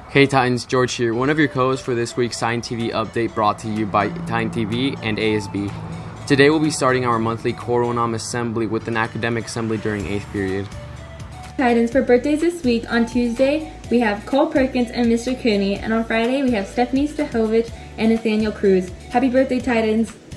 Hey Titans, George here, one of your co-hosts for this week's Titan TV update brought to you by Titan TV and ASB. Today we'll be starting our monthly Coronam Assembly with an academic assembly during 8th period. Titans, for birthdays this week, on Tuesday we have Cole Perkins and Mr. Cooney, and on Friday we have Stephanie Stahovich and Nathaniel Cruz. Happy birthday, Titans!